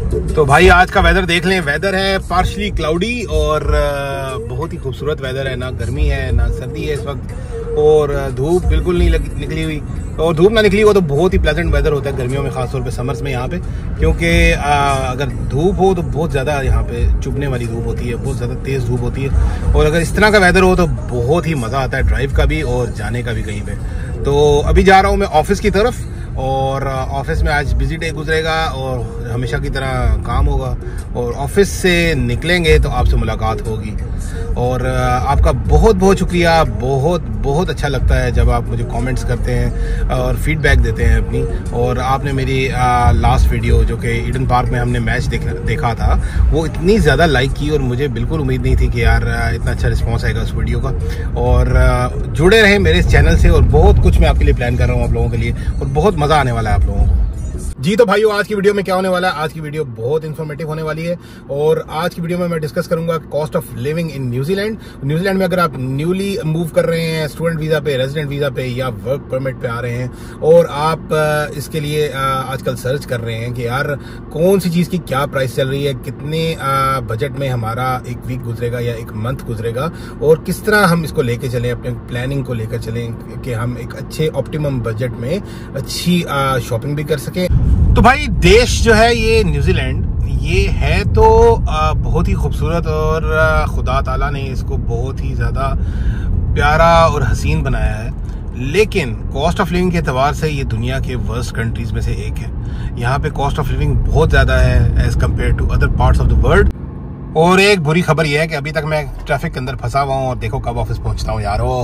तो भाई आज का वेदर देख लें। वेदर है पार्शली क्लाउडी और बहुत ही खूबसूरत वेदर है। ना गर्मी है ना सर्दी है इस वक्त, और धूप बिल्कुल नहीं निकली हुई। और धूप ना निकली हो तो बहुत ही प्लेजेंट वेदर होता है गर्मियों में, खासतौर पे समर्स में यहाँ पे, क्योंकि अगर धूप हो तो बहुत ज़्यादा यहाँ पे चुभने वाली धूप होती है, बहुत ज़्यादा तेज़ धूप होती है। और अगर इस तरह का वेदर हो तो बहुत ही मज़ा आता है ड्राइव का भी और जाने का भी कहीं पे। तो अभी जा रहा हूँ मैं ऑफिस की तरफ, और ऑफिस में आज बिजी डे गुजरेगा और हमेशा की तरह काम होगा, और ऑफिस से निकलेंगे तो आपसे मुलाकात होगी। और आपका बहुत बहुत शुक्रिया, बहुत बहुत अच्छा लगता है जब आप मुझे कमेंट्स करते हैं और फीडबैक देते हैं अपनी। और आपने मेरी लास्ट वीडियो जो कि ईडन पार्क में हमने मैच देखा था, वो इतनी ज़्यादा लाइक की, और मुझे बिल्कुल उम्मीद नहीं थी कि यार इतना अच्छा रिस्पॉन्स आएगा उस वीडियो का। और जुड़े रहें मेरे इस चैनल से, और बहुत कुछ मैं आपके लिए प्लान कर रहा हूँ आप लोगों के लिए, और बहुत मज़ा आने वाला है आप लोगों को जी। तो भाइयों आज की वीडियो में क्या होने वाला है, आज की वीडियो बहुत इन्फॉर्मेटिव होने वाली है। और आज की वीडियो में मैं डिस्कस करूंगा cost of living in New Zealand. New Zealand में अगर आप न्यूली मूव कर रहे हैं, स्टूडेंट वीजा पे, रेजिडेंट वीजा पे या वर्क परमिट पे आ रहे हैं, और आप इसके लिए आजकल सर्च कर रहे हैं कि यार कौन सी चीज़ की क्या प्राइस चल रही है, कितने बजट में हमारा एक वीक गुजरेगा या एक मंथ गुजरेगा, और किस तरह हम इसको लेके चलें, अपने प्लानिंग को लेकर चलें कि हम एक अच्छे ऑप्टिमम बजट में अच्छी शॉपिंग भी कर सकें। तो भाई देश जो है ये न्यूजीलैंड, ये है तो बहुत ही खूबसूरत, और खुदा ताला ने इसको बहुत ही ज़्यादा प्यारा और हसीन बनाया है। लेकिन कॉस्ट ऑफ लिविंग के एतबार से ये दुनिया के वर्स्ट कंट्रीज में से एक है। यहाँ पे कॉस्ट ऑफ लिविंग बहुत ज़्यादा है as compare to other parts of the world. और एक बुरी खबर यह है कि अभी तक मैं ट्रैफिक के अंदर फंसा हुआ हूँ, और देखो कब ऑफिस पहुँचता हूँ यारो।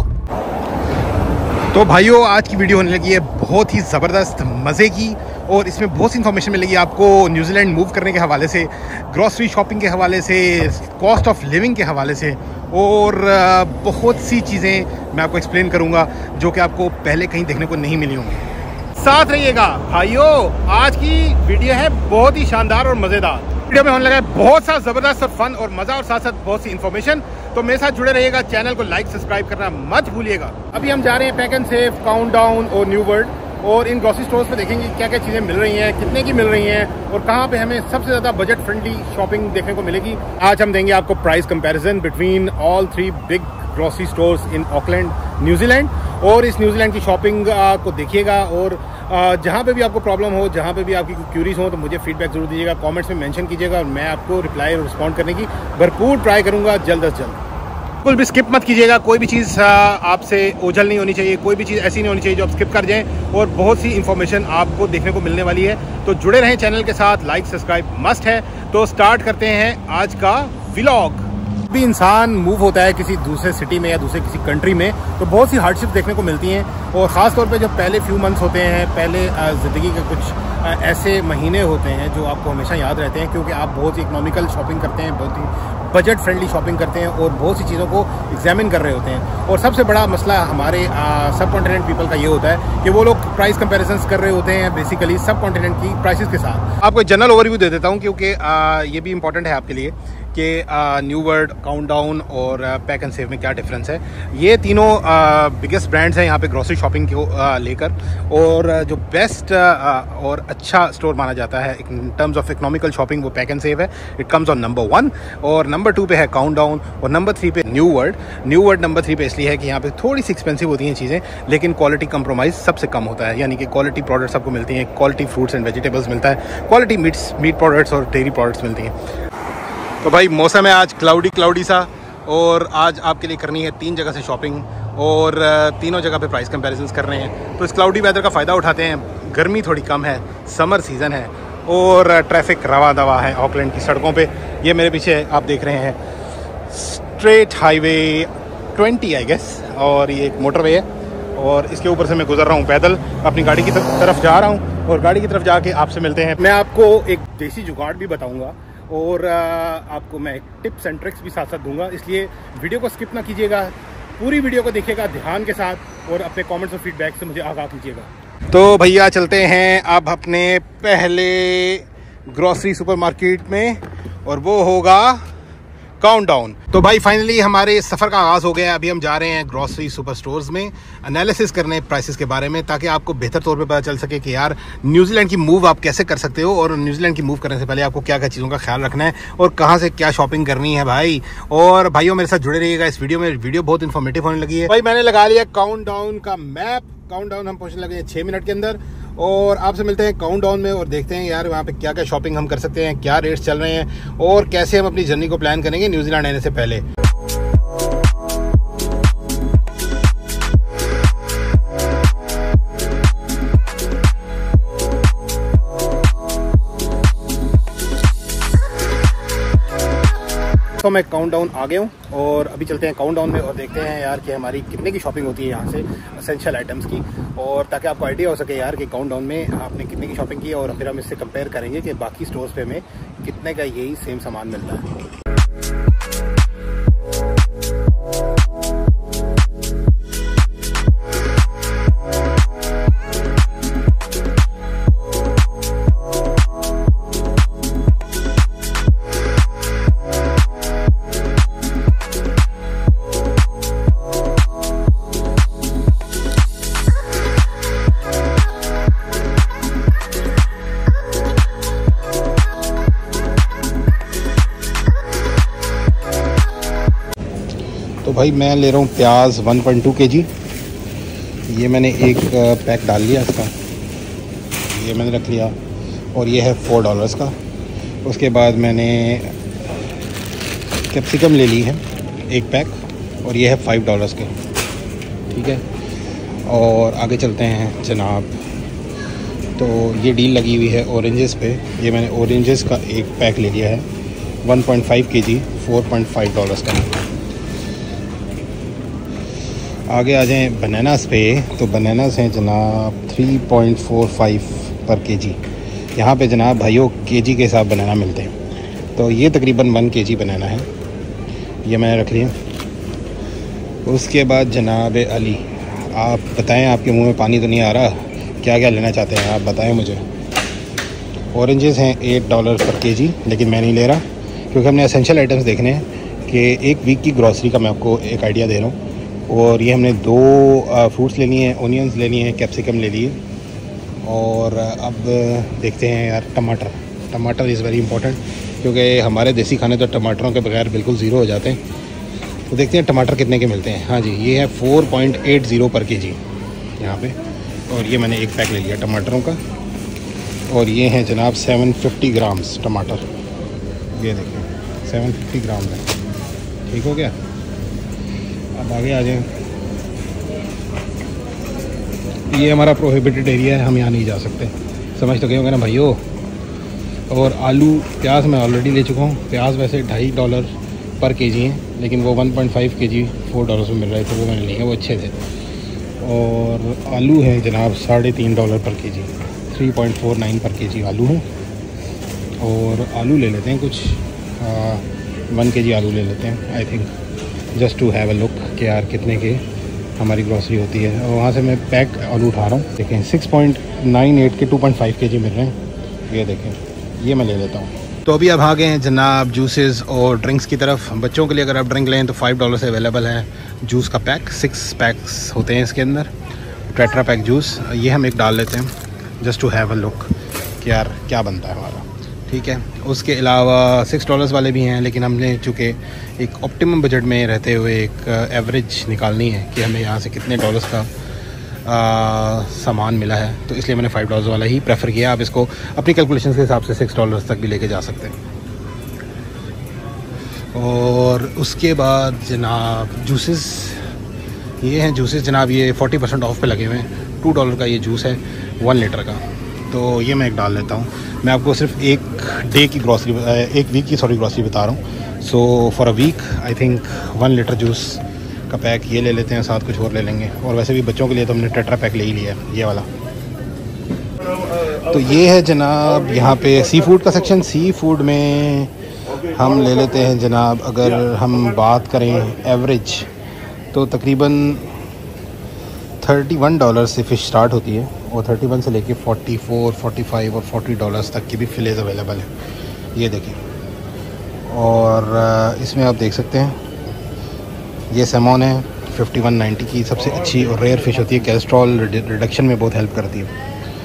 तो भाइयों आज की वीडियो होने लगी है बहुत ही ज़बरदस्त मज़े की, और इसमें बहुत सी इन्फॉर्मेशन मिलेगी आपको न्यूजीलैंड मूव करने के हवाले से, ग्रॉसरी शॉपिंग के हवाले से, कॉस्ट ऑफ लिविंग के हवाले से, और बहुत सी चीज़ें मैं आपको एक्सप्लेन करूंगा जो कि आपको पहले कहीं देखने को नहीं मिली होंगी। साथ रहिएगा भाइयों, आज की वीडियो है बहुत ही शानदार और मज़ेदार। वीडियो में होने लगा है बहुत सा ज़बरदस्त और फन और मज़ा, और साथ साथ बहुत सी इन्फॉर्मेशन। तो मेरे साथ जुड़े रहिएगा, चैनल को लाइक सब्सक्राइब करना मत भूलिएगा। अभी हम जा रहे हैं पैक एंड सेव, काउंटडाउन और न्यू वर्ल्ड, और इन ग्रोसरी स्टोर्स पे देखेंगे क्या क्या चीज़ें मिल रही हैं, कितने की मिल रही हैं, और कहाँ पे हमें सबसे ज़्यादा बजट फ्रेंडली शॉपिंग देखने को मिलेगी। आज हम देंगे आपको price comparison between all 3 big grocery stores in Auckland New Zealand. और इस न्यूजीलैंड की शॉपिंग को देखिएगा, और जहाँ पे भी आपको प्रॉब्लम हो, जहाँ पे भी आपकी क्यूरीज हो, तो मुझे फीडबैक जरूर दीजिएगा, कमेंट्स में मेंशन कीजिएगा, और मैं आपको रिप्लाई और रिस्पॉन्ड करने की भरपूर ट्राई करूँगा जल्द अज जल्द। बिल्कुल भी स्किप मत कीजिएगा, कोई भी चीज़ आपसे ओझल नहीं होनी चाहिए, कोई भी चीज़ ऐसी नहीं होनी चाहिए जो आप स्किप कर जाएं, और बहुत सी इन्फॉर्मेशन आपको देखने को मिलने वाली है। तो जुड़े रहें चैनल के साथ, लाइक सब्सक्राइब मस्ट है। तो स्टार्ट करते हैं आज का व्लॉग। भी इंसान मूव होता है किसी दूसरे सिटी में या दूसरे किसी कंट्री में, तो बहुत सी हार्डशिप देखने को मिलती हैं, और ख़ास तौर पे जब पहले फ्यू मंथ्स होते हैं, पहले ज़िंदगी के कुछ ऐसे महीने होते हैं जो आपको हमेशा याद रहते हैं, क्योंकि आप बहुत ही इकोनॉमिकल शॉपिंग करते हैं, बहुत ही बजट फ्रेंडली शॉपिंग करते हैं, और बहुत सी चीज़ों को एग्जामिन कर रहे होते हैं। और सबसे बड़ा मसला हमारे सब कॉन्टिनेंट पीपल का ये होता है कि वो लोग प्राइस कंपैरिजंस कर रहे होते हैं बेसिकली सब कॉन्टिनेंट की प्राइसेस के साथ। आपको एक जनरल ओवरव्यू दे देता हूँ, क्योंकि ये भी इंपॉर्टेंट है आपके लिए कि न्यू वर्ल्ड, काउंटडाउन और पैक एंड सेव में क्या डिफरेंस है। ये तीनों बिगेस्ट ब्रांड्स हैं यहाँ पे ग्रोसरी शॉपिंग को लेकर, और जो बेस्ट और अच्छा स्टोर माना जाता है in terms of economical shopping वो पैक एंड सेव है। इट कम्स ऑन नंबर 1, और नंबर 2 पे है काउंटडाउन, और नंबर 3 पे New World. New World number 3 पे इसलिए है कि यहाँ पे थोड़ी सी एक्सपेंसिव होती हैं चीज़ें, लेकिन क्वालिटी कंप्रोमाइज़ सबसे कम होता है, यानी कि क्वालिटी प्रोडक्ट्स आपको मिलती हैं, क्वालिटी फ्रूट्स एंड वेजिटेबल्स मिलता है, क्वालिटी मीट प्रोडक्ट्स और डेयरी प्रोडक्ट्स मिलती हैं। तो भाई मौसम है आज क्लाउडी सा, और आज आपके लिए करनी है 3 जगह से शॉपिंग, और तीनों जगह पे प्राइस कंपैरिजंस कर रहे हैं। तो इस क्लाउडी वेदर का फ़ायदा उठाते हैं, गर्मी थोड़ी कम है, समर सीज़न है, और ट्रैफिक रवा दवा है ऑकलैंड की सड़कों पे। ये मेरे पीछे आप देख रहे हैं स्ट्रेट हाईवे 20 आई गेस, और ये एक मोटरवे है, और इसके ऊपर से मैं गुजर रहा हूँ पैदल, अपनी गाड़ी की तरफ जा रहा हूँ, और गाड़ी की तरफ जाके आपसे मिलते हैं। मैं आपको एक देसी जुगाड़ भी बताऊँगा, और आपको मैं टिप्स एंड ट्रिक्स भी साथ साथ दूंगा, इसलिए वीडियो को स्किप ना कीजिएगा, पूरी वीडियो को देखिएगा ध्यान के साथ, और अपने कमेंट्स और फीडबैक से मुझे आगाह कीजिएगा। तो भैया चलते हैं अब अपने पहले ग्रोसरी सुपरमार्केट में, और वो होगा काउंटडाउन। तो भाई फाइनली हमारे सफ़र का आगाज़ हो गया। अभी हम जा रहे हैं ग्रॉसरी सुपर स्टोर्स में एनालिसिस करने प्राइसेस के बारे में, ताकि आपको बेहतर तौर पे पता चल सके कि यार न्यूजीलैंड की मूव आप कैसे कर सकते हो, और न्यूजीलैंड की मूव करने से पहले आपको क्या क्या चीज़ों का ख्याल रखना है और कहाँ से क्या शॉपिंग करनी है भाई। और भाइयों मेरे साथ जुड़े रहिएगा इस वीडियो में, वीडियो बहुत इन्फॉर्मेटिव होने लगी है। भाई मैंने लगा लिया काउंटडाउन का मैप। काउंटडाउन हम पहुँचने लगे हैं 6 मिनट के अंदर, और आपसे मिलते हैं काउंटडाउन में और देखते हैं यार वहाँ पे क्या क्या शॉपिंग हम कर सकते हैं, क्या रेट्स चल रहे हैं और कैसे हम अपनी जर्नी को प्लान करेंगे न्यूजीलैंड आने से पहले। तो मैं काउंटडाउन आ गया हूँ और अभी चलते हैं काउंटडाउन में और देखते हैं यार कि हमारी कितने की शॉपिंग होती है यहाँ से एसेंशियल आइटम्स की, और ताकि आपको आइडिया हो सके यार कि काउंटडाउन में आपने कितने की शॉपिंग की, और फिर हम इससे कंपेयर करेंगे कि बाकी स्टोर्स पे हमें कितने का यही सेम सामान मिलता है। तो भाई मैं ले रहा हूँ प्याज 1.2 kg। ये मैंने एक पैक डाल लिया इसका, ये मैंने रख लिया, और ये है $4 का। उसके बाद मैंने कैप्सिकम ले ली है एक पैक, और ये है $5 के, ठीक है। और आगे चलते हैं जनाब। तो ये डील लगी हुई है ऑरेंजेस पे, ये मैंने ऑरेंजेस का एक पैक ले लिया है 1.5 kg $4.5 का। आगे आ जाएं बनानास पे, तो बनानास हैं जनाब 3.45 पर kg। यहाँ पे जनाब भाइयों kg के हिसाब बनाना मिलते हैं, तो ये तकरीबन 1 kg बनाना है, ये मैंने रख लिया। उसके बाद जनाब अली, आप बताएं, आपके मुंह में पानी तो नहीं आ रहा, क्या क्या लेना चाहते हैं आप बताएं मुझे। ऑरेंजेस हैं $8 पर kg, लेकिन मैं नहीं ले रहा क्योंकि हमने एसेंशियल आइटम्स देखने हैं कि एक वीक की ग्रॉसरी का मैं आपको एक आइडिया दे रहा हूँ। और ये हमने 2 फ्रूट्स लेनी है, ओनियंस लेनी है, कैप्सिकम ले लिए। और अब देखते हैं यार टमाटर इज़ वेरी इंपॉर्टेंट, क्योंकि हमारे देसी खाने तो टमाटरों के बगैर बिल्कुल ज़ीरो हो जाते हैं। तो देखते हैं टमाटर कितने के मिलते हैं। हाँ जी, ये है 4.80 पर kg यहाँ पे, और ये मैंने एक पैक ले लिया टमाटरों का। और ये हैं जनाब 750 ग्राम्स टमाटर, ये देखिए 750 ग्राम है, ठीक हो गया। अब आगे आ जाएं। ये हमारा प्रोहिबिटेड एरिया है, हम यहाँ नहीं जा सकते, समझ तो गए होंगे ना भाइयों। और आलू प्याज मैं ऑलरेडी ले चुका हूँ। प्याज वैसे $2.5 पर kg हैं, लेकिन वो 1.5 kg $4 में मिल रहे थे, वो मैंने लिए, वो अच्छे थे। और आलू हैं जनाब $3.5 पर kg, 3.49 पर kg आलू हैं। और आलू ले लेते हैं कुछ 1 kg आलू ले लेते हैं, I think, just to have a look कि यार कितने के हमारी ग्रॉसरी होती है। और वहाँ से मैं पैक आलू उठा रहा हूँ, देखें 6.98 के 2.5 kg मिल रहे हैं, ये देखें, ये मैं ले लेता हूँ। तो अभी अब आ गए हैं जनाब जूसेस और ड्रिंक्स की तरफ। बच्चों के लिए अगर आप ड्रिंक लें तो $5 से अवेलेबल है जूस का पैक, 6 पैक्स होते हैं इसके अंदर, टेट्रा पैक जूस। ये हम एक डाल लेते हैं just to have a look कि यार क्या बनता है हमारा, ठीक है। उसके अलावा $6 वाले भी हैं, लेकिन हमने चूँकि एक ऑप्टिमम बजट में रहते हुए एक एवरेज निकालनी है कि हमें यहाँ से कितने डॉलर्स का सामान मिला है, तो इसलिए मैंने $5 वाला ही प्रेफर किया। आप इसको अपनी कैलकुलेशन के हिसाब से $6 तक भी लेके जा सकते हैं। और उसके बाद जनाब जूसेस, ये हैं जूसेस जनाब, ये 40% ऑफ पे लगे हुए हैं। $2 का ये जूस है 1 लीटर का, तो ये मैं एक डाल लेता हूँ। मैं आपको सिर्फ एक वीक की ग्रॉसरी बता रहा हूँ। So for a week I think 1 litre juice का पैक ये ले लेते हैं, साथ कुछ और ले लेंगे। और वैसे भी बच्चों के लिए तो हमने टेट्रा पैक ले ही लिया है, ये वाला। तो ये है जनाब यहाँ पे सी फूड का सेक्शन। सी फूड में हम ले लेते हैं जनाब, अगर हम बात करें एवरेज, तो तकरीबन $31 से फ़िश स्टार्ट होती है, और 31 से लेके 44, 45 और $40 तक की भी फिलेज अवेलेबल है, ये देखिए। और इसमें आप देख सकते हैं ये सैमन है 5190 की, सबसे अच्छी और रेयर फ़िश होती है, कोलेस्ट्रॉल रिडक्शन में बहुत हेल्प करती है।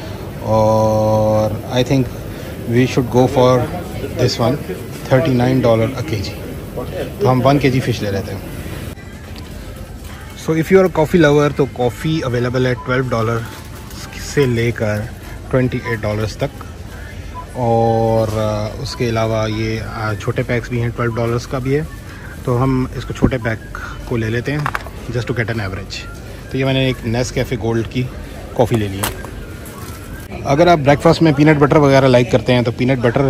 और I think we should go for this one, $39 a KG. तो हम 1 kg फ़िश ले लेते हैं। So if you are coffee lover तो कॉफ़ी अवेलेबल है $12 से लेकर $28 तक। और उसके अलावा ये छोटे पैक्स भी हैं, $12 का भी है। तो हम इसको छोटे पैक को ले लेते हैं just to get an average. तो ये मैंने एक नेस्कैफ़े गोल्ड की कॉफ़ी ले ली है। अगर आप ब्रेकफास्ट में पीनट बटर वगैरह लाइक करते हैं तो पीनट बटर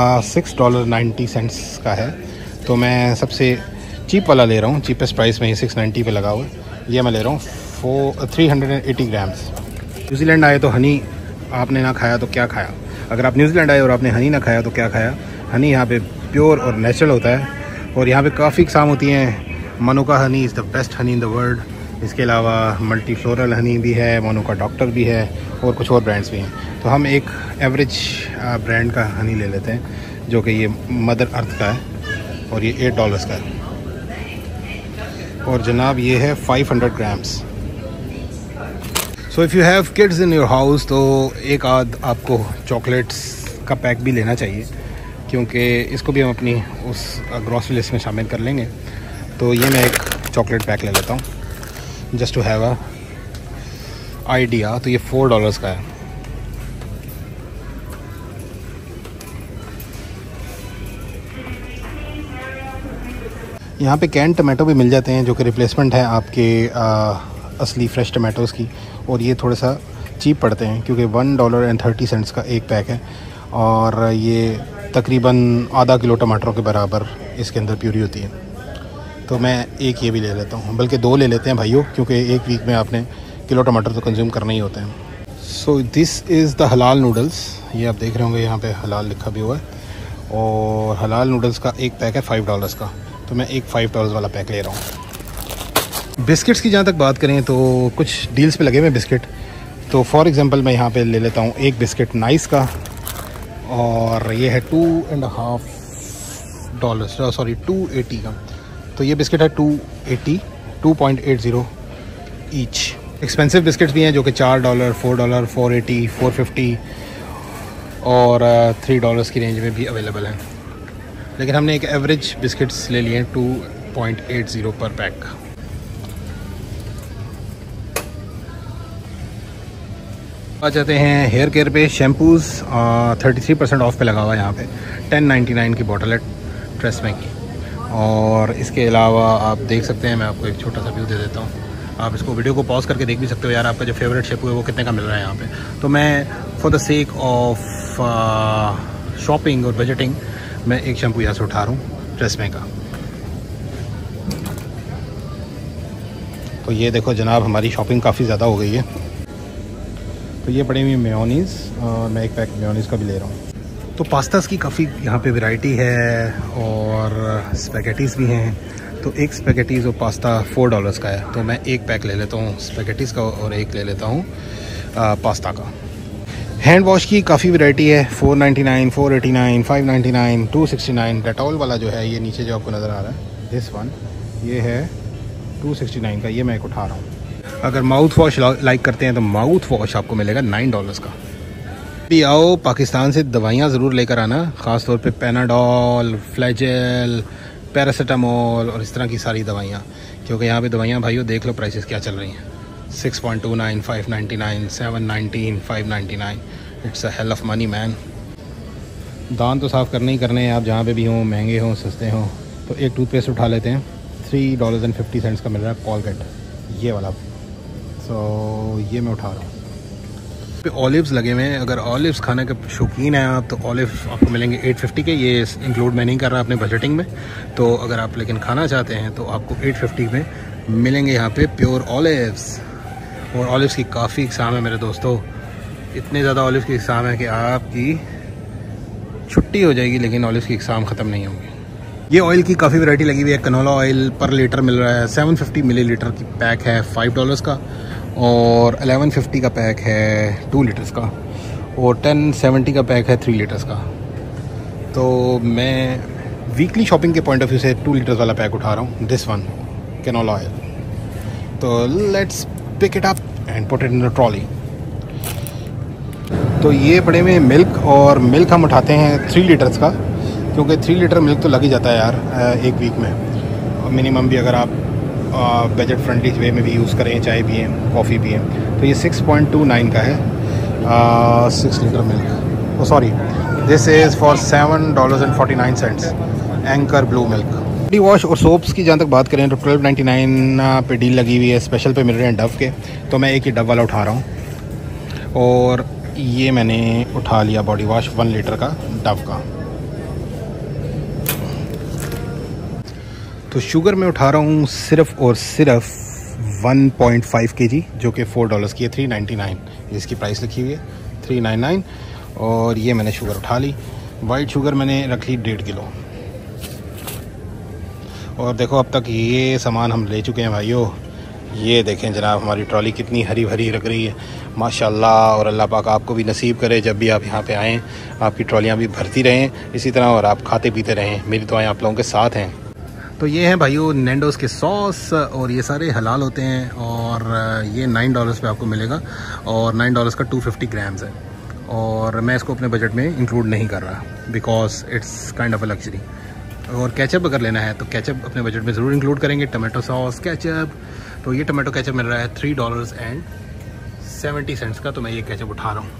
$6.90 का है। तो मैं सबसे चीप वाला ले रहा हूँ, चीपेस्ट प्राइस में ही 690 पे लगा हुआ है। ये मैं ले रहा हूँ 380 ग्राम्स। न्यूजीलैंड आए तो हनी आपने ना खाया तो क्या खाया। अगर आप न्यूजीलैंड आए और आपने हनी ना खाया तो क्या खाया। हनी यहाँ पे प्योर और नेचुरल होता है और यहाँ पे काफ़ी किस्म होती हैं। Manuka honey is the best honey in the world. इसके अलावा मल्टी फ्लोरल हनी भी है, मनुका डॉक्टर भी है और कुछ और ब्रांड्स भी हैं। तो हम एक एवरेज ब्रांड का हनी ले लेते हैं जो कि ये मदर अर्थ का है और ये $8 का है। और जनाब ये है 500 grams. So if you have kids in your house तो एक आध आपको चॉकलेट्स का पैक भी लेना चाहिए, क्योंकि इसको भी हम अपनी उस ग्रॉसरी लिस्ट में शामिल कर लेंगे। तो ये मैं एक चॉकलेट पैक ले लेता हूँ just to have a idea. तो ये $4 का है। यहाँ पे कैन टमाटो भी मिल जाते हैं जो कि रिप्लेसमेंट है आपके असली फ्रेश टमाटोज़ की। और ये थोड़ा सा चीप पड़ते हैं क्योंकि $1.30 का एक पैक है और ये तकरीबन आधा किलो टमाटरों के बराबर इसके अंदर प्यूरी होती है। तो मैं एक ये भी ले लेता हूँ, बल्कि 2 ले लेते हैं भाइयों, क्योंकि एक वीक में आपने किलो टमाटर तो कंज्यूम करने ही होते हैं। So this is the halal noodles. ये आप देख रहे होंगे यहाँ पे हलाल लिखा भी हुआ है। और हलाल नूडल्स का एक पैक है $5 का। तो मैं एक $5 वाला पैक ले रहा हूँ। बिस्किट्स की जहाँ तक बात करें तो कुछ डील्स पे लगे हुए बिस्किट। तो फॉर एग्ज़ाम्पल मैं यहाँ पे ले लेता हूँ एक बिस्किट नाइस का और ये है $2.80 का। तो ये बिस्किट है 2.80 ईच। एक्सपेंसिव बिस्किट्स भी हैं जो कि $4, $4, $4.80, $4.50 और $3 की रेंज में भी अवेलेबल हैं। लेकिन हमने एक एवरेज बिस्किट्स ले लिए हैं 2.80 पर पैक। आ जाते हैं हेयर केयर पे। शैम्पूज़ 33% ऑफ पे लगा हुआ है यहाँ पे। 10.99 की बॉटल है ट्रेसमे की। और इसके अलावा आप देख सकते हैं, मैं आपको एक छोटा सा व्यू दे देता हूँ। आप इसको वीडियो को पॉज करके देख भी सकते हो यार, आपका जो फेवरेट शैम्पू है वो कितने का मिल रहा है यहाँ पे। तो मैं for the sake of shopping और बजटिंग मैं एक शैम्पू यहाँ से उठा रहा हूँ ट्रेसमे का। तो ये देखो जनाब, हमारी शॉपिंग काफ़ी ज़्यादा हो गई है। तो ये पड़ी हुई मेयोनीज़ और मैं एक पैक मेयोनीज़ का भी ले रहा हूँ। तो पास्तास की काफ़ी यहाँ पे वैरायटी है और स्पैगेटीज़ भी हैं। तो एक स्पैगेटीज़ और पास्ता $4 का है। तो मैं एक पैक ले लेता हूँ स्पैगेटीज़ का और एक ले लेता हूँ पास्ता का। हैंड वॉश की काफ़ी वैरायटी है। $4.99, $4.89, $5.99, $2.69। डेटॉल वाला जो है ये नीचे जो आपको नज़र आ रहा है, दिस वन, ये है $2.69 का। ये मैं एक उठा रहा हूँ। अगर माउथ वॉश लाइक करते हैं तो माउथ वॉश आपको मिलेगा $9 का। भी आओ पाकिस्तान से दवाइयाँ ज़रूर लेकर आना, ख़ास तौर पे पैनाडोल, फ्लैजेल, पैरासीटामोल और इस तरह की सारी दवाइयाँ, क्योंकि यहाँ पे दवाइयाँ भाइयों देख लो प्राइसेस क्या चल रही हैं। 6.29, 5.99, 7.19, 5.99। It's a hell of money man. दांत तो साफ़ करने ही करने हैं आप, जहाँ पे भी हों, महंगे हों सस्ते हों। तो एक टूथपेस्ट उठा लेते हैं, $3.50 का मिल रहा है कोलगेट, ये वाला। तो ये मैं उठा रहा हूँ। पे ऑलिव्स लगे हुए हैं। अगर ऑलिव्स खाने के शौकीन हैं आप तो ऑलिव्स आपको मिलेंगे 850 के। ये इंक्लूड मैं नहीं कर रहा अपने बजटिंग में। तो अगर आप लेकिन खाना चाहते हैं तो आपको 850 में मिलेंगे यहाँ पे प्योर ऑलिव्स। और ऑलिव्स की काफ़ी इकसाम है मेरे दोस्तों, इतने ज़्यादा ऑलिव्स की इकसाम है कि आपकी छुट्टी हो जाएगी, लेकिन ऑलिव्स की इकसाम ख़त्म नहीं होंगी। ये ऑयल की काफ़ी वैरायटी लगी हुई है। कनोला ऑयल पर लीटर मिल रहा है, 750 मिलीलीटर की पैक है $5 का और 1150 का पैक है 2 लीटर्स का और 1070 का पैक है 3 लीटर्स का। तो मैं वीकली शॉपिंग के पॉइंट ऑफ व्यू से 2 लीटर्स वाला पैक उठा रहा हूँ, दिस वन कैनोला ऑयल। तो let's pick it up and put it in the trolley. तो ये पड़े में मिल्क, और मिल्क हम उठाते हैं 3 लीटर्स का, क्योंकि 3 लीटर मिल्क तो लग ही जाता है यार एक वीक में मिनिमम भी, अगर आप बजट फ्रेंडली वे में भी यूज़ करें, चाय पिएँ, कॉफ़ी पिएँ। तो ये 6.29 का है 6 litre milk. Sorry, this is for $7.49 Anchor blue milk. Body wash और सोप्स की जहाँ तक बात करें तो 12.99 पे डील लगी हुई है, स्पेशल पे मिल रहे हैं डव के। तो मैं एक ही डव वाला उठा रहा हूँ, और ये मैंने उठा लिया बॉडी वॉश 1 लीटर का डव का। तो शुगर में उठा रहा हूँ सिर्फ और सिर्फ 1.5 kg, जो कि $4 की है, 399 जिसकी प्राइस लिखी हुई है 399। और ये मैंने शुगर उठा ली। वाइट शुगर मैंने रख ली 1.5 किलो। और देखो अब तक ये सामान हम ले चुके हैं भाइयों। ये देखें जनाब, हमारी ट्रॉली कितनी हरी भरी लग रही है माशाल्लाह। और अल्लाह पाक आपको भी नसीब करे, जब भी आप यहाँ पे आएँ आपकी ट्रॉलियाँ भी भरती रहें इसी तरह, और आप खाते पीते रहें। मेरी दुआएं आप लोगों के साथ हैं। तो ये हैं भाइयों नैंडोज़ के सॉस, और ये सारे हलाल होते हैं, और ये $9 पे आपको मिलेगा, और $9 का 250 ग्राम्स है। और मैं इसको अपने बजट में इंक्लूड नहीं कर रहा, because it's kind of a luxury. और केचप अगर लेना है तो केचप अपने बजट में ज़रूर इंक्लूड करेंगे, टमाटो सॉस केचप। तो ये टमाटो केचप मिल रहा है $3.70 का। तो मैं ये केचप उठा रहा हूँ।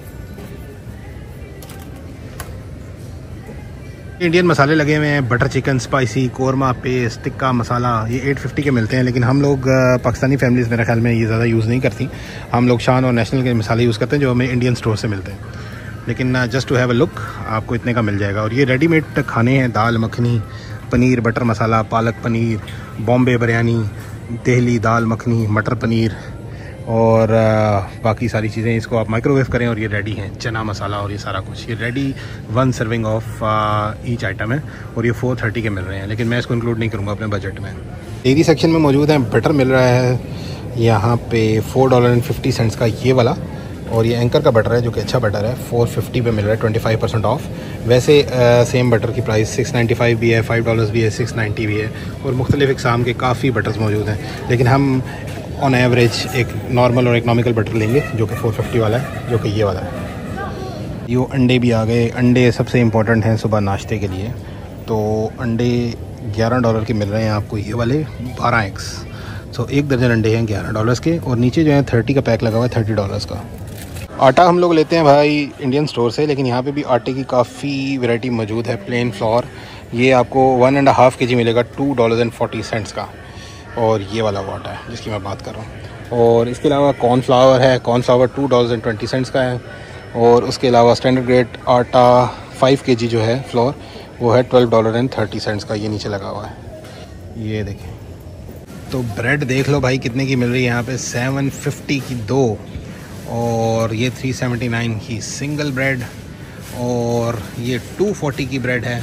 इंडियन मसाले लगे हुए हैं, butter chicken, spicy, korma paste, tikka masala, ये 850 के मिलते हैं। लेकिन हम लोग पाकिस्तानी फैमिलीज़ मेरे ख्याल में ये ज़्यादा यूज़ नहीं करती। हम लोग शान और नेशनल के मसाले यूज़ करते हैं जो हमें इंडियन स्टोर से मिलते हैं। लेकिन just to have a look आपको इतने का मिल जाएगा। और ये रेडीमेड खाने हैं, दाल मखनी, पनीर बटर मसाला, पालक पनीर, बॉम्बे बिरयानी, दहली दाल मखनी, मटर पनीर, और बाकी सारी चीज़ें। इसको आप माइक्रोवेव करें और ये रेडी हैं। चना मसाला और ये सारा कुछ, ये ready 1 serving of each item है, और ये 430 के मिल रहे हैं। लेकिन मैं इसको इंक्लूड नहीं करूँगा अपने बजट में। डेयरी सेक्शन में मौजूद है, बटर मिल रहा है यहाँ पे $4.50 का ये वाला, और ये एंकर का बटर है जो कि अच्छा बटर है, 450 पे मिल रहा है, 25% ऑफ। वैसे सेम बटर की प्राइस $6.95 भी है, $5 भी है, $6.90 भी है, और मुख्तलिफ इकसाम के काफ़ी बटर्स मौजूद हैं। लेकिन हम ऑन एवरेज एक नॉर्मल और इकनॉमिकल बटर लेंगे जो कि 450 वाला है, जो कि ये वाला है। ये अंडे भी आ गए। अंडे सबसे इम्पोर्टेंट हैं सुबह नाश्ते के लिए। तो अंडे $11 के मिल रहे हैं आपको, ये वाले 12 एग्स। सो 1 दर्जन अंडे हैं $11 के, और नीचे जो है 30 का पैक लगा हुआ है $30 का। आटा हम लोग लेते हैं भाई इंडियन स्टोर से, लेकिन यहाँ पे भी आटे की काफ़ी वैरायटी मौजूद है। प्लेन फ्लोर ये आपको 1.5 kg मिलेगा $2.40 का, और ये वाला वो आटा है जिसकी मैं बात कर रहा हूँ। और इसके अलावा कॉर्नफ्लावर है, कॉर्नफ्लावर $2.20 का है। और उसके अलावा स्टैंडर्ड ग्रेड आटा 5 kg जो है फ्लोर वो है $12.30 का, ये नीचे लगा हुआ है, ये देखें। तो ब्रेड देख लो भाई कितने की मिल रही है यहाँ पे, 750 की 2, और ये 379 की सिंगल ब्रेड, और ये 240 की ब्रेड है।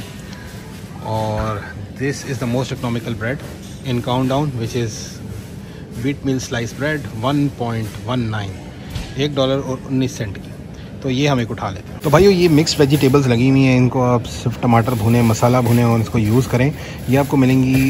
और this is the most economical bread in Countdown which is wheat mill slice bread 1.19, $1.19 की। तो ये हम एक उठा लेते हैं। तो भाइयों ये मिक्स वेजिटेबल्स लगी हुई हैं, इनको आप सिर्फ टमाटर भुने, मसाला भुने और इसको यूज़ करें। ये आपको मिलेंगी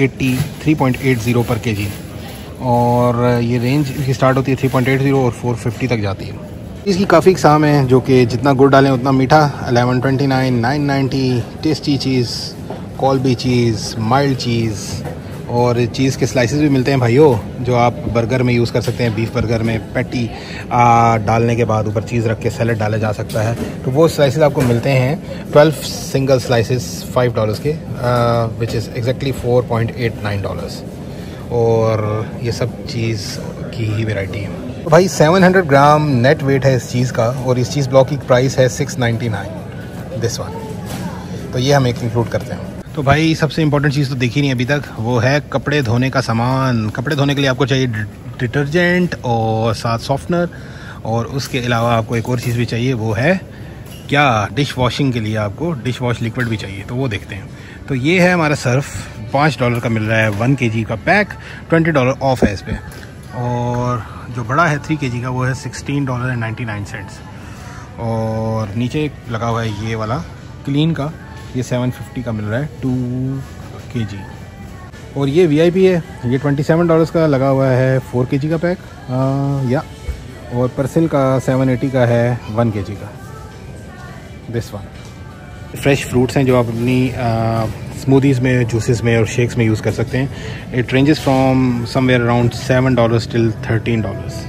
380 पर kg, और ये रेंज इसकी स्टार्ट होती है 3.80 और 450 तक जाती है। इसकी काफ़ी इकसाम है जो कि जितना गुड़ डालें उतना मीठा। 1129, 990, टेस्टी चीज़, कॉल्बी चीज़, माइल्ड चीज़, और चीज़ के स्लाइसेस भी मिलते हैं भाइयों, जो आप बर्गर में यूज़ कर सकते हैं। बीफ बर्गर में पैटी डालने के बाद ऊपर चीज़ रख के सैलड डाला जा सकता है। तो वो स्लाइसेस आपको मिलते हैं 12 सिंगल स्लाइसेस $5 के, विच इज़ एग्जैक्टली $4.89। और ये सब चीज़ की ही वैरायटी है। तो भाई 700 ग्राम नेट वेट है इस चीज़ का, और इस चीज़ ब्लॉक की प्राइस है $6.99 दिस वन। तो ये हम एक इंक्लूड करते हैं। तो भाई सबसे इम्पोर्टेंट चीज़ तो देखी नहीं अभी तक, वो है कपड़े धोने का सामान। कपड़े धोने के लिए आपको चाहिए डिटर्जेंट और साथ सॉफ्टनर, और उसके अलावा आपको एक और चीज़ भी चाहिए, वो है क्या, डिश वॉशिंग के लिए आपको डिश वॉश लिक्विड भी चाहिए। तो वो देखते हैं। तो ये है हमारा सर्फ, $5 का मिल रहा है, 1 kg का पैक, $20 ऑफ है इस पर। और जो बड़ा है 3 kg का वो है $16.99। और नीचे लगा हुआ है ये वाला क्लीन का, ये 750 का मिल रहा है 2 kg। और ये VIP है, ये $27 का लगा हुआ है 4 kg का पैक या। और परसिल का 780 का है 1 kg का। दिस वन फ्रेश फ्रूट्स हैं जो आप अपनी स्मूदीज़ में, जूसेस में और शेक्स में यूज़ कर सकते हैं। It ranges from somewhere around $7 till $13।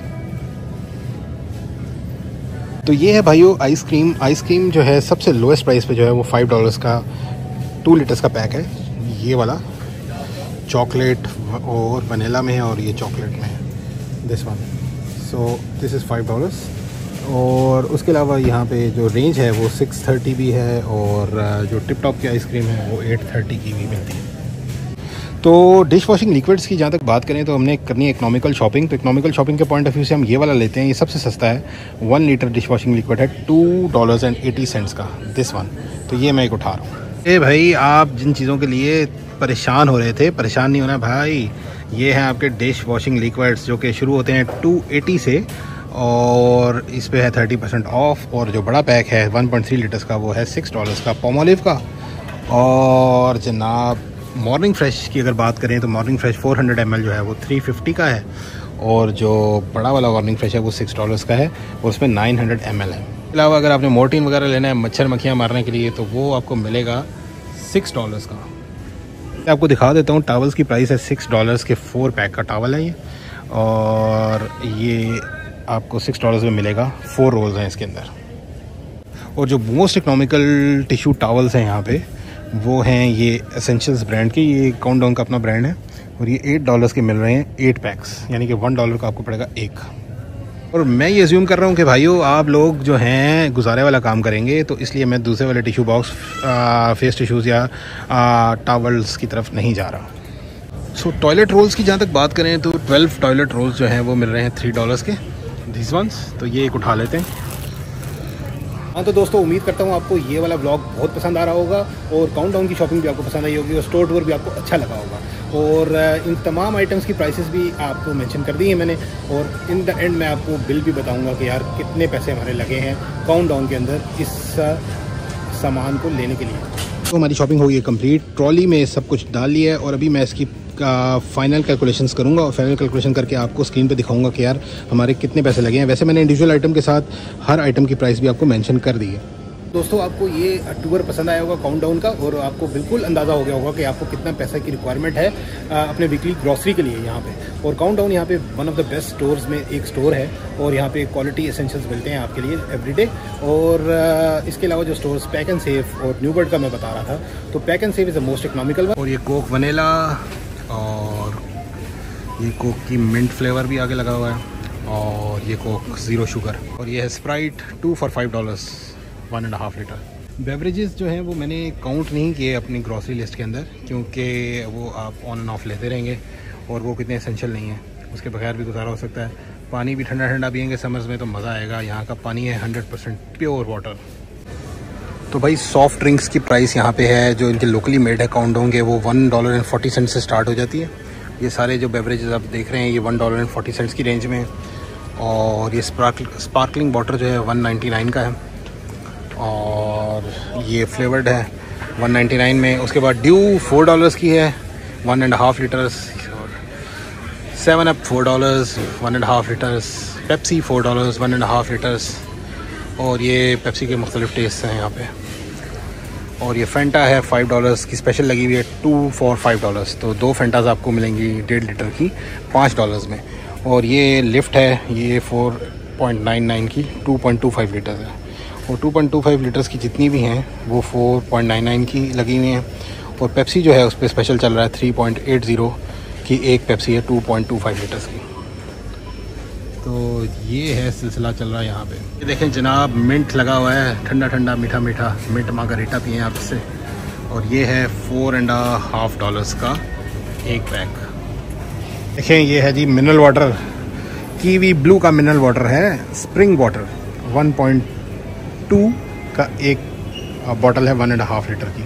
तो ये है भाइयों आइसक्रीम। आइसक्रीम जो है सबसे लोएस्ट प्राइस पे जो है वो $5 का 2 लीटर्स का पैक है। ये वाला चॉकलेट और वनीला में है और ये चॉकलेट में है, this one. So this is $5। और उसके अलावा यहाँ पे जो रेंज है वो 630 भी है और जो टिप टॉप की आइसक्रीम है वो 830 की भी मिलती है। तो डिश वॉशिंग लिक्विड्स की जहाँ तक बात करें तो हमने करनी है इकोनॉमिकल शॉपिंग। तो इकोनॉमिकल शॉपिंग के पॉइंट ऑफ व्यू से हम ये वाला लेते हैं, ये सबसे सस्ता है। 1 लीटर डिश वॉशिंग लिक्विड है $2.80 का, दिस वन। तो ये मैं एक उठा रहा हूँ। ए भाई, आप जिन चीज़ों के लिए परेशान हो रहे थे, परेशान नहीं होना भाई। ये हैं आपके डिश वॉशिंग लिक्विड्स जो कि शुरू होते हैं 280 से और इस पे है 30% ऑफ। और जो बड़ा पैक है 1.3 लीटर्स का वो है $6 का पॉमोलिव का। और जनाब मॉर्निंग फ्रेश की अगर बात करें तो मॉर्निंग फ्रेश 400 ml जो है वो 350 का है। और जो बड़ा वाला मॉर्निंग फ्रेश है वो $6 का है और उसमें 900 ml है। इसके अलावा अगर आपने मोर्टीन वगैरह लेना है मच्छर मक्खियाँ मारने के लिए तो वो आपको मिलेगा $6 का। मैं आपको दिखा देता हूँ टावल्स की प्राइस है $6 के 4 पैक का टावल है ये। और ये आपको $6 में मिलेगा, 4 रोल्स हैं इसके अंदर। और जो मोस्ट इकोनॉमिकल टिश्यू टावल्स हैं यहाँ पे वो हैं ये एसेंशियल्स ब्रांड के। ये काउंटडाउन का अपना ब्रांड है और ये $8 के मिल रहे हैं 8 पैक्स, यानी कि $1 का आपको पड़ेगा एक। और मैं ये अज्यूम कर रहा हूँ कि भाइयों आप लोग जो हैं गुजारे वाला काम करेंगे, तो इसलिए मैं दूसरे वाले टिश्यू बॉक्स, फेस टिश्यूज़ या टावल्स की तरफ नहीं जा रहा। सो टॉयलेट रोल्स की जहाँ तक बात करें तो 12 टॉयलेट रोल्स जो हैं वो मिल रहे हैं $3 के, दिस वंस। तो ये एक उठा लेते हैं। हाँ तो दोस्तों, उम्मीद करता हूँ आपको ये वाला ब्लॉग बहुत पसंद आ रहा होगा और काउंटडाउन की शॉपिंग भी आपको पसंद आई होगी और स्टोर टूर भी आपको अच्छा लगा होगा। और इन तमाम आइटम्स की प्राइसेस भी आपको मेंशन कर दी है मैंने। और इन द एंड मैं आपको बिल भी बताऊंगा कि यार कितने पैसे हमारे लगे हैं काउंटडाउन के अंदर इस सामान को लेने के लिए। तो हमारी शॉपिंग हो गई है कंप्लीट, ट्रॉली में सब कुछ डाल लिया है और अभी मैं इसकी फाइनल कैलकुलेशंस करूंगा और फाइनल कैलकुलेशन करके आपको स्क्रीन पे दिखाऊंगा कि यार हमारे कितने पैसे लगे हैं। वैसे मैंने इंडिविजुअल आइटम के साथ हर आइटम की प्राइस भी आपको मेंशन कर दी है। दोस्तों, आपको ये टूर पसंद आया होगा काउंटडाउन का और आपको बिल्कुल अंदाज़ा हो गया होगा कि आपको कितना पैसा की रिक्वायरमेंट है अपने वीकली ग्रॉसरी के लिए यहाँ पे। और काउंटडाउन यहाँ पे one of the best stores में एक स्टोर है और यहाँ पे क्वालिटी एसेंशियल्स मिलते हैं आपके लिए एवरीडे। और इसके अलावा जो स्टोर्स पैक एंड सेफ और न्यू बर्ड का मैं बता रहा था, तो Pak and Save is the most economical one. और ये कोक वनीला और ये कोक की मिंट फ्लेवर भी आगे लगा हुआ है और ये कोक ज़ीरो शुगर। और ये है स्प्राइट 2 for $5, 1.5 लीटर। बेवरेजेस जो हैं वो मैंने काउंट नहीं किए अपनी ग्रॉसरी लिस्ट के अंदर, क्योंकि वो आप ऑन एंड ऑफ लेते रहेंगे और वो कितने एसेंशियल नहीं है, उसके बगैर भी गुजारा हो सकता है। पानी भी ठंडा ठंडा पियेंगे समर्स में तो मज़ा आएगा। यहाँ का पानी है 100% प्योर वाटर। तो भाई सॉफ्ट ड्रिंक्स की प्राइस यहाँ पे है जो इनके लोकली मेड है काउंटडाउन के, वो $1.40 से स्टार्ट हो जाती है। ये सारे जो बेवरेजेस आप देख रहे हैं ये $1.40 की रेंज में। और ये स्पार्कलिंग वाटर जो है 199 का है और ये फ्लेवर्ड है 199 में। उसके बाद ड्यू $4 की है 1.5 litres. 7up $4, 1.5 litres. Pepsi $4, 1.5 litres. और ये पेप्सी के मुख्तलिफ टेस्ट हैं यहाँ पे। और ये फेंटा है $5 की स्पेशल लगी हुई है, 2 for $5। तो 2 फेंटाज आपको मिलेंगी 1.5 लीटर की $5 में। और ये लिफ्ट है, ये 4.99 की 2.25 लीटर है। और 2.25 लीटर्स की जितनी भी हैं वो 4.99 की लगी हुई हैं। और पेप्सी जो है उस पर स्पेशल चल रहा है 3.80 की एक पेप्सी है 2.25 लीटर्स की। तो ये है सिलसिला चल रहा है यहाँ पे। ये देखें जनाब, मिंट लगा हुआ है, ठंडा ठंडा मीठा मीठा मिंट मार्गरीटा पिए आप इससे। और ये है $4.50 का एक पैक। देखें ये है जी मिनरल वाटर, कीवी ब्लू का मिनरल वाटर है। स्प्रिंग वाटर 1.2 का एक बॉटल है 1.5 लीटर की।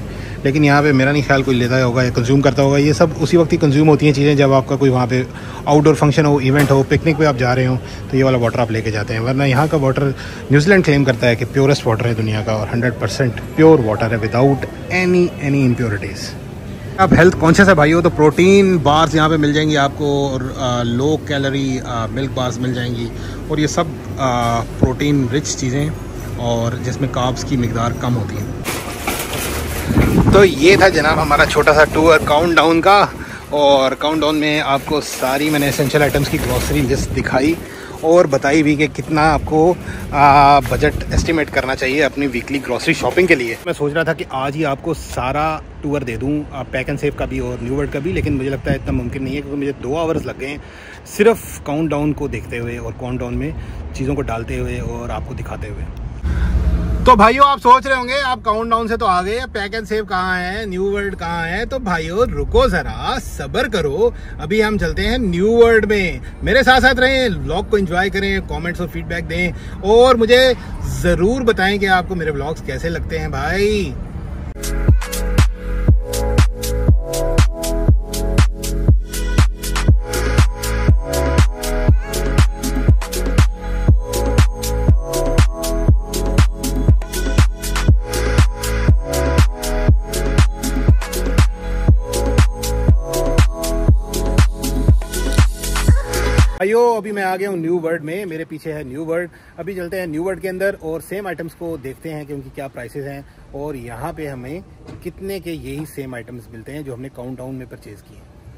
लेकिन यहाँ पे मेरा नहीं ख्याल कोई लेता होगा या कंज्यूम करता होगा। ये सब उसी वक्त ही कंज्यूम होती हैं चीज़ें जब आपका कोई वहाँ पे आउटडोर फंक्शन हो, इवेंट हो, पिकनिक पे आप जा रहे हो तो ये वाला वाटर आप लेके जाते हैं। वरना यहाँ का वाटर न्यूजीलैंड क्लेम करता है कि प्योरेस्ट वाटर है दुनिया का और 100% प्योर वाटर है विदाउट एनी इम्प्योरिटीज़। आप हेल्थ कॉन्शियस है भाई हो तो प्रोटीन बार्स यहाँ पे मिल जाएंगी आपको, और लो कैलोरी मिल्क बार्स मिल जाएंगी, और ये सब प्रोटीन रिच चीज़ें और जिसमें कार्ब्स की मिकदार कम होती है। तो ये था जनाब हमारा छोटा सा टूर काउंटडाउन का, और काउंटडाउन में आपको सारी मैंने एसेंशियल आइटम्स की ग्रॉसरी लिस्ट दिखाई और बताई भी कि कितना आपको बजट एस्टिमेट करना चाहिए अपनी वीकली ग्रॉसरी शॉपिंग के लिए। मैं सोच रहा था कि आज ही आपको सारा टूर दे दूं, पैक एंड सेव का भी और न्यू वर्ल्ड का भी, लेकिन मुझे लगता है इतना मुमकिन नहीं है क्योंकि मुझे 2 आवर्स लग गए हैं सिर्फ काउंटडाउन को देखते हुए और काउंटडाउन में चीज़ों को डालते हुए और आपको दिखाते हुए। तो भाइयों आप सोच रहे होंगे आप काउंटडाउन से तो आ गए, पैक एंड सेव कहाँ है, न्यू वर्ल्ड कहाँ है? तो भाइयों रुको जरा, सब्र करो, अभी हम चलते हैं न्यू वर्ल्ड में। मेरे साथ साथ रहें, व्लॉग को एंजॉय करें, कमेंट्स और फीडबैक दें और मुझे ज़रूर बताएं कि आपको मेरे व्लॉग्स कैसे लगते हैं भाई। भाइयों अभी मैं आ गया हूँ न्यू वर्ल्ड में, मेरे पीछे है न्यू वर्ल्ड। अभी चलते हैं न्यू वर्ल्ड के अंदर और सेम आइटम्स को देखते हैं कि उनकी क्या प्राइसेस हैं और यहाँ पे हमें कितने के यही सेम आइटम्स मिलते हैं जो हमने काउंटडाउन में परचेज किए।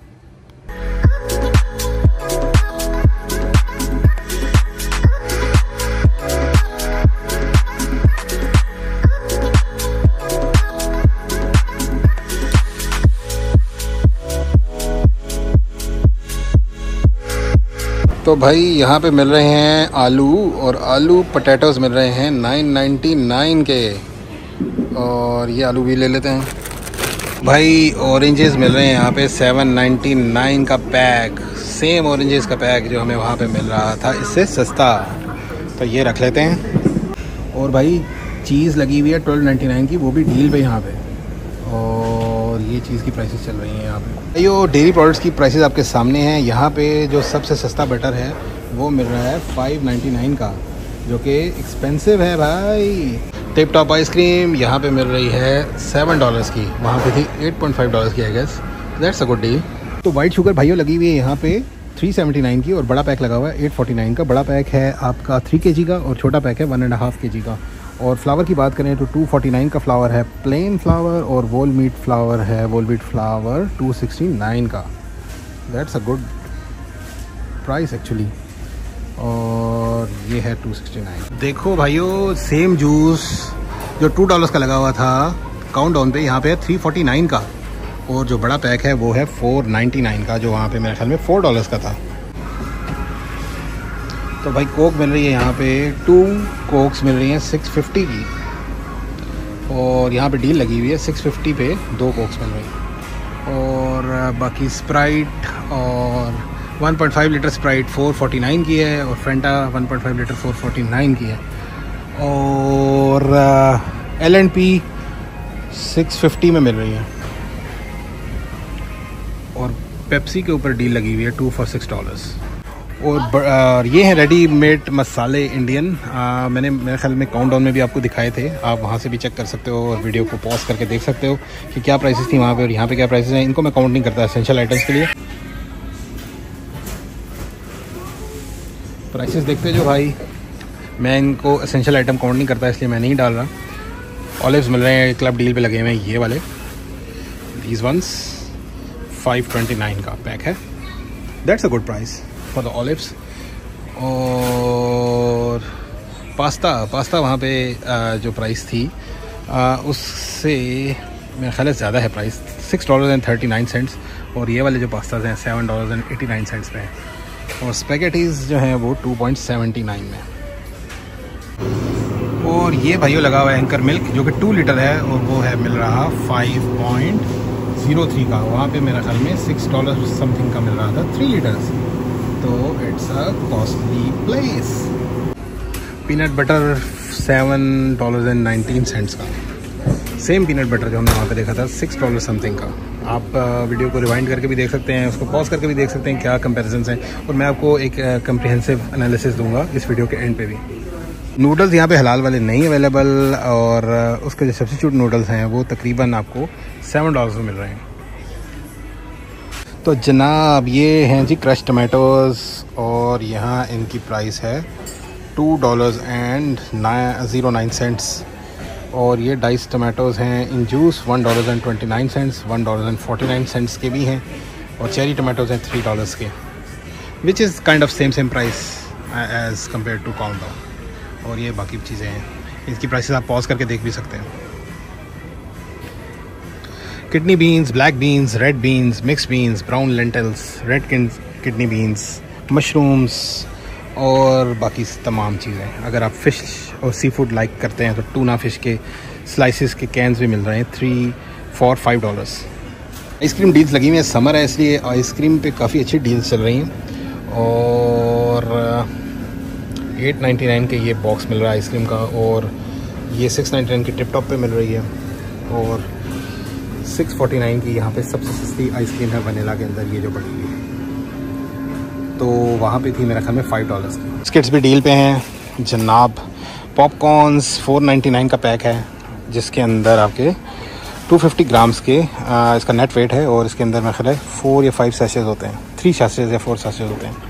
तो भाई यहाँ पे मिल रहे हैं आलू, और आलू पोटैटोज़ मिल रहे हैं 9.99 के, और ये आलू भी ले लेते हैं। भाई ऑरेंजेस मिल रहे हैं यहाँ पे 7.99 का पैक, सेम ऑरेंजेस का पैक जो हमें वहाँ पे मिल रहा था इससे सस्ता, तो ये रख लेते हैं। और भाई चीज़ लगी हुई है 12.99 की, वो भी डील पे यहाँ पे, और ये चीज़ की प्राइसेस चल रही हैं यहाँ पे। यो डेयरी प्रोडक्ट्स की प्राइसेस आपके सामने हैं। यहाँ पे जो सबसे सस्ता बटर है वो मिल रहा है 5.99 का, जो कि एक्सपेंसिव है भाई। टिप टॉप आइसक्रीम यहाँ पे मिल रही है $7 की, वहाँ पे थी $8.5 की, I guess that's a good deal. तो वाइट शुगर भाइयों लगी हुई है यहाँ पे 379 की, और बड़ा पैक लगा हुआ है 849 का। बड़ा पैक है आपका 3 kg का और छोटा पैक है 1.5 kg का। और फ्लावर की बात करें तो 249 का फ्लावर है प्लेन फ्लावर, और वोल मीट फ्लावर है, वोल मीट फ्लावर 269 का। That's a good price actually, और ये है 269। देखो भाइयों सेम जूस जो $2 का लगा हुआ था काउंटडाउन पे, यहाँ पे है 349 का, और जो बड़ा पैक है वो है 499 का, जो वहाँ पे मेरे ख्याल में $4 का था। तो भाई कोक मिल रही है यहाँ पे 2 कोक्स मिल रही हैं 650 की, और यहाँ पे डील लगी हुई है 650 पे 2 कोक्स मिल रही हैं। और बाकी स्प्राइट और 1.5 लीटर स्प्राइट 449 की है, और फेंटा 1.5 लीटर 449 की है, और L&P 650 में मिल रही है, और पेप्सी के ऊपर डील लगी हुई है 2 for $6। और ये हैं रेडीमेड मसाले इंडियन, मैंने मेरे ख्याल में काउंटडाउन में भी आपको दिखाए थे, आप वहाँ से भी चेक कर सकते हो और वीडियो को पॉज करके देख सकते हो कि क्या प्राइसेस थी वहाँ पे और यहाँ पे क्या प्राइसेस हैं। इनको मैं काउंट नहीं करता एसेंशियल आइटम्स के लिए। प्राइसेस देखते जो भाई, मैं इनको एसेंशियल आइटम काउंट नहीं करता इसलिए मैं नहीं डाल रहा। ऑलिव्स मिल रहे हैं क्लब डील पे लगे हुए हैं ये वाले, दीज वंस 529 का पैक है, that's a good price for the olives. और पास्ता वहाँ पे जो प्राइस थी उससे मेरे ख्याल से ज़्यादा है प्राइस, $6.39, और ये वाले जो पास्ताज हैं $7.89 पे हैं, और स्पेगेटीज़ जो हैं वो 2.79 में। और ये भाइयों लगा हुआ है एंकर मिल्क जो कि 2 लीटर है, और वो है मिल रहा 5.03 का, वहाँ पे मेरा ख्याल में $6 समथिंग का मिल रहा था 3 लीटर्स, तो it's a costly place. Peanut butter $7.19 का, सेम पीनट बटर जो हमने वहाँ पे देखा था $6 समथिंग का। आप वीडियो को रिवाइंड करके भी देख सकते हैं, उसको पॉज करके भी देख सकते हैं क्या कंपैरिजन्स हैं, और मैं आपको एक कम्प्रिहेंसिव एनालिसिस दूंगा इस वीडियो के एंड पे भी। नूडल्स यहाँ पे हलाल वाले नहीं अवेलेबल, और उसके जो सब्स्टिट्यूट नूडल्स हैं वो तकरीबन आपको $7 में मिल रहे हैं। तो जनाब ये हैं जी क्रश टमाटोज़, और यहाँ इनकी प्राइस है $2.09, और ये डाइस टमाटोज़ हैं इन जूस $1.29, $1.49 के भी हैं, और चेरी टमाटोज़ हैं $3 के, which is kind of same price as compare to Countdown. और ये बाकी चीज़ें हैं, इसकी प्राइसेस आप पॉज करके देख भी सकते हैं। Kidney beans, black beans, red beans, mix beans, brown lentils, red kidney beans, mushrooms और बाकी तमाम चीज़ें। अगर आप फ़िश और सी फूड लाइक करते हैं तो टूना फ़िश के स्लाइसेस के कैंस भी मिल रहे हैं $3 for $5। आइसक्रीम डील्स लगी हुई हैं, समर है इसलिए आइसक्रीम पे काफ़ी अच्छी डील्स चल रही हैं, और $8.99 के ये बॉक्स मिल रहा है आइसक्रीम का, और ये $6.99 की टिप टॉप पे मिल रही है, और $6.49 की यहाँ पे सबसे सस्ती आइसक्रीम है वनीला के अंदर, ये जो पड़ी हुई है, तो वहाँ पे थी मेरा ख्याल में $5 की। बिस्किट्स भी डील पे हैं जनाब। पॉपकॉर्न्स $4.99 का पैक है, जिसके अंदर आपके 250 ग्राम्स के इसका नेट वेट है, और इसके अंदर मेरे ख्याल है 4 या 5 सैशेज होते हैं, 3 सैशेज या 4 सैशेज होते हैं।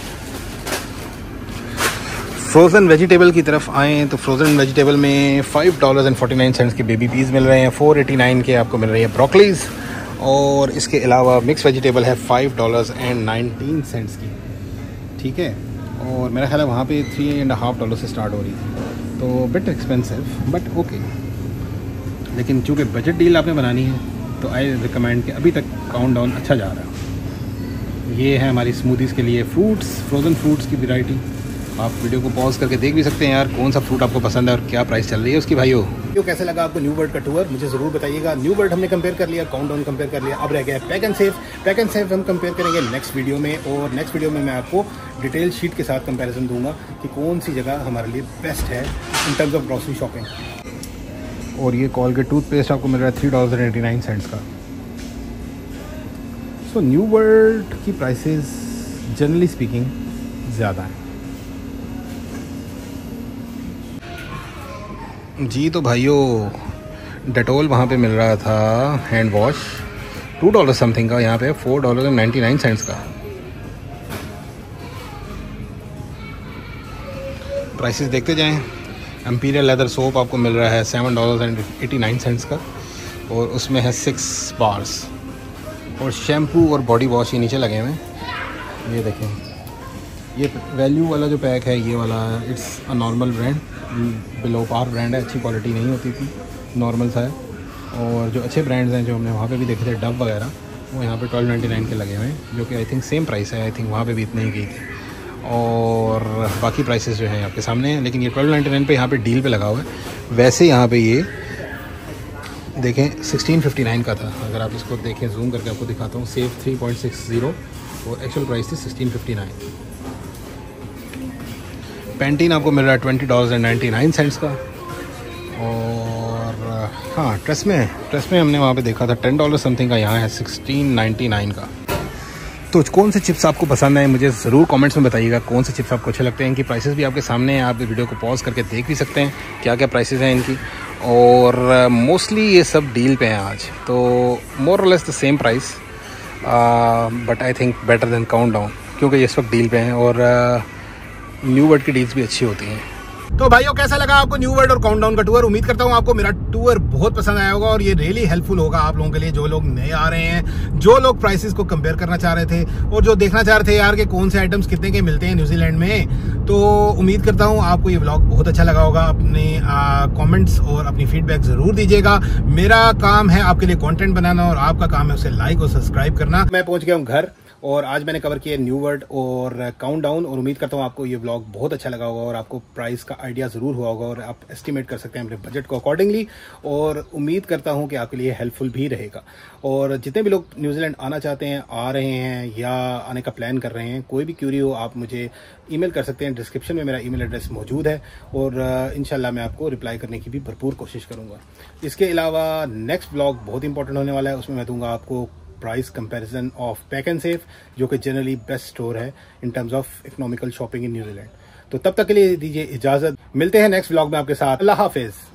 फ्रोज़न वेजिटेबल की तरफ आएँ तो फ्रोज़न वेजिटेबल में $5.49 के बेबी पीज़ मिल रहे हैं, $4.89 के आपको मिल रही है ब्रोकलीज़, और इसके अलावा मिक्स वेजिटेबल है $5.19 की, ठीक है। और मेरा ख्याल है वहाँ पे $3.50 से स्टार्ट हो रही थी, तो बिट एक्सपेंसिव बट ओके। लेकिन चूँकि बजट डील आपने बनानी है तो आई रिकमेंड कि अभी तक काउंटडाउन अच्छा जा रहा है। ये है हमारी स्मूदीज़ के लिए फ्रूट्स, फ्रोज़न फ्रूट्स की वैरायटी। आप वीडियो को पॉज करके देख भी सकते हैं यार कौन सा फ्रूट आपको पसंद है और क्या प्राइस चल रही है उसकी भाइयों। वीडियो कैसे लगा आपको न्यू वर्ल्ड का टूर, मुझे ज़रूर बताइएगा। न्यू वर्ल्ड हमने कंपेयर कर लिया, काउंटडाउन कंपेयर कर लिया, अब रह गया Pak and Save. Pak and Save हम कंपेयर करेंगे नेक्स्ट वीडियो में, और नेक्स्ट वीडियो में मैं आपको डिटेल शीट के साथ कंपैरिजन दूंगा कि कौन सी जगह हमारे लिए बेस्ट है in terms of grocery shopping. और ये कॉलगेट टूथपेस्ट आपको मिल रहा है $3.89 का। सो न्यू वर्ल्ड की प्राइसेस जनरली स्पीकिंग ज़्यादा हैं जी। तो भाइयों डेटोल वहाँ पे मिल रहा था हैंड वॉश $2 समथिंग का, यहाँ पे $4.99 का। प्राइसेस देखते जाएं। एम्पीरियल लेदर सोप आपको मिल रहा है $7.89 का, और उसमें है 6 बार्स। और शैम्पू और बॉडी वॉश ये नीचे लगे हुए हैं, ये देखें। ये वैल्यू वाला जो पैक है ये वाला, it's a normal brand, below par brand है, अच्छी क्वालिटी नहीं होती थी, नॉर्मल सा है। और जो अच्छे ब्रांड्स हैं जो हमने वहाँ पे भी देखे थे डव वगैरह, वो यहाँ पे $12.99 के लगे हुए हैं, जो कि आई थिंक सेम प्राइस है। आई थिंक वहाँ पे भी इतने ही की थी, और बाकी प्राइसेस जो हैं आपके सामने हैं। लेकिन ये $12.99 पे यहाँ पे डील पे लगा हुआ है। वैसे यहाँ पे ये देखें $16.59 का था। अगर आप इसको देखें, जूम करके आपको दिखाता हूँ, सेव 3.60 और एक्चुअल प्राइस थी $16.59। पैंटीन आपको मिल रहा है $20.99 का। और हाँ, ट्रेसमे हमने वहाँ पे देखा था $10 समथिंग का, यहाँ है $16.99 का। तो कौन से चिप्स आपको पसंद है मुझे ज़रूर कमेंट्स में बताइएगा, कौन से चिप्स आपको अच्छे लगते हैं। इनकी प्राइसेस भी आपके सामने हैं, आप वीडियो को पॉज करके देख भी सकते हैं क्या क्या प्राइसेस हैं इनकी। और मोस्टली ये सब डील पे हैं आज, तो मोर और less the same price, but I think better than Countdown, क्योंकि ये इस वक्त डील पे हैं, और न्यू वर्ल्ड की डील्स भी अच्छी होती हैं। तो भाइयों कैसा लगा आपको न्यू वर्ल्ड और काउंटडाउन का टूर? उम्मीद करता हूँ आपको मेरा टूर बहुत पसंद आया होगा, और ये रियली हेल्पफुल होगा आप लोगों के लिए, जो लोग नए आ रहे हैं, जो लोग प्राइसेस को कंपेयर करना चाह रहे थे, और जो देखना चाह रहे थे यार कि कौन से आइटम्स कितने के मिलते हैं न्यूजीलैंड में। तो उम्मीद करता हूँ आपको ये व्लॉग बहुत अच्छा लगा होगा। अपने कमेंट्स और अपनी फीडबैक जरूर दीजिएगा। मेरा काम है आपके लिए कंटेंट बनाना, और आपका काम है उसे लाइक और सब्सक्राइब करना। मैं पहुंच गया हूँ घर, और आज मैंने कवर किया न्यू वर्ल्ड और काउंटडाउन, और उम्मीद करता हूँ आपको ये व्लॉग बहुत अच्छा लगा होगा और आपको प्राइस का आइडिया ज़रूर हुआ होगा और आप एस्टिमेट कर सकते हैं अपने बजट को अकॉर्डिंगली। और उम्मीद करता हूँ कि आपके लिए हेल्पफुल भी रहेगा। और जितने भी लोग न्यूजीलैंड आना चाहते हैं, आ रहे हैं या आने का प्लान कर रहे हैं, कोई भी क्यूरी हो आप मुझे ईमेल कर सकते हैं। डिस्क्रिप्शन में मेरा ईमेल एड्रेस मौजूद है और इंशाल्लाह मैं आपको रिप्लाई करने की भी भरपूर कोशिश करूँगा। इसके अलावा नेक्स्ट व्लॉग बहुत इंपॉर्टेंट होने वाला है, उसमें मैं दूंगा आपको price comparison of pack and safe, जो कि जनरली बेस्ट स्टोर है in terms of economical shopping in New Zealand. तो तब तक के लिए दीजिए इजाजत, मिलते हैं नेक्स्ट व्लॉग में आपके साथ। अल्लाह हाफिज।